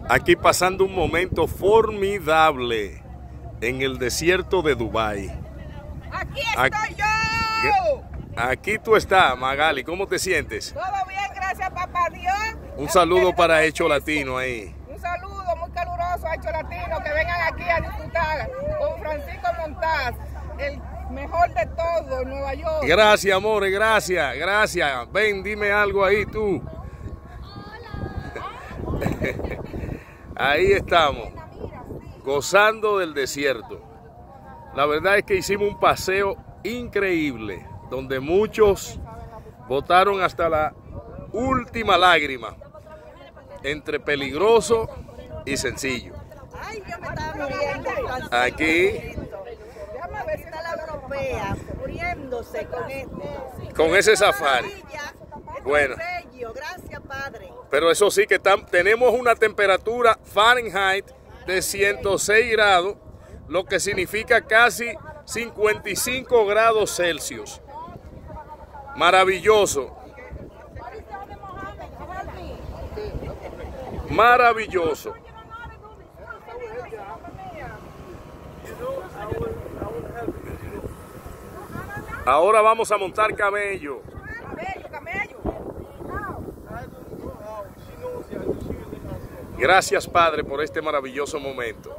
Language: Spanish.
Aquí pasando un momento formidable en el desierto de Dubái. ¡Aquí estoy yo! Aquí tú estás, Magali. ¿Cómo te sientes? Todo bien, gracias, papá Dios. Un saludo para Hecho Latino ahí. Un saludo muy caluroso a Hecho Latino, que vengan aquí a disfrutar con Francisco Montaz, el mejor de todo en Nueva York. Gracias, amores, gracias, gracias. Ven, dime algo ahí tú. Ahí estamos, gozando del desierto. La verdad es que hicimos un paseo increíble, donde muchos botaron hasta la última lágrima, entre peligroso y sencillo. Ay, yo me estaba muriendo. Aquí, Déjame ver si está la europea muriéndose con ese safari. Bueno. Bello. Gracias, Padre. Pero eso sí que tenemos una temperatura Fahrenheit de 106 grados, lo que significa casi 55 grados Celsius. Maravilloso. Maravilloso. Ahora vamos a montar camello. Camello. Gracias, Padre, por este maravilloso momento.